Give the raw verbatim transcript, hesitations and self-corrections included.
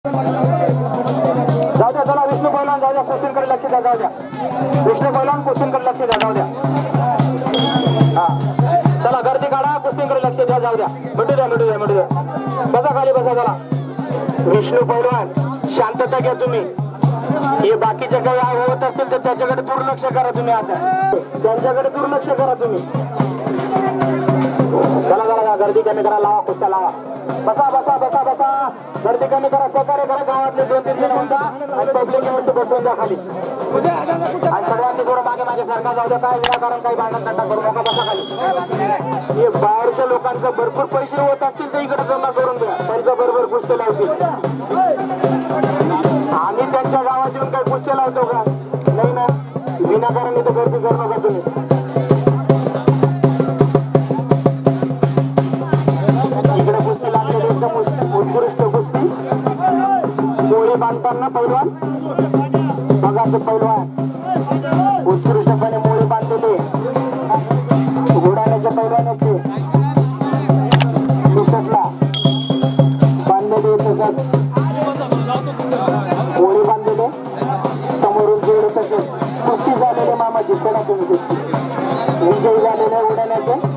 जाऊ द्या, चला विष्णू पहिलवान जाऊ द्या, कुस्तींकडे लक्ष द्या, जाऊ द्या विष्णू पहिलवान कुस्तींकडे लक्ष द्या, जाऊ द्या। हा चला गर्दी काढा, कुस्तींकडे लक्ष द्या, जाऊ द्या, मिटू द्या मिटू द्या मिटू द्या बसा खाली बसा। चला विष्णू पहिलवान शांतता घ्या तुम्ही, हे बाकीचे काही होत असतील तर त्याच्याकडे दुर्लक्ष करा तुम्ही, आता त्यांच्याकडे दुर्लक्ष करा तुम्ही। चला चला गर्दी कमी करा, लावा कुस्त्या लावा, बसा बसा बसा बसा, गर्दी कमी करा, सहकार्य करा, गावातले दोन तीन जण होता आणि पब्लिक वरती बसवून द्या खाली, आणि सर्वांनी थोडं मागे मागे सरकार जाऊ द्या, काय विनाकारण काही भांडण नका करू नका, बसा खाली। हे बाहेरच्या लोकांचं भरपूर पैसे होत असतील तर इकडे जमा करून द्या, त्यांच्या बरोबर कुस्ते लावतील, आम्ही त्यांच्या गावात येऊन काही कुस्ते लावतो का? नाही ना, विनाकारण इथं गर्दी करू नका तुम्ही। इकडे कुस्ती लागलेली एकदम उत्कृष्ट कुस्ती, मोळी बांधताना पैलवान बघा, ते पैलवान उत्कृष्टपणे मोळी बांधलेले, घोडाण्याच्या पैलवानाचे सुसटला बांधलेले, तसंच मोळी बांधलेले, समोरून जोड तसेच कुस्ती झालेले मामाची, चला तुम्ही कुस्ती विजयी झालेले उडाण्याचे